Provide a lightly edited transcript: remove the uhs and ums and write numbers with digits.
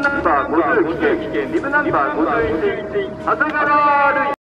ナンバー50危険リブナンバー51長谷川類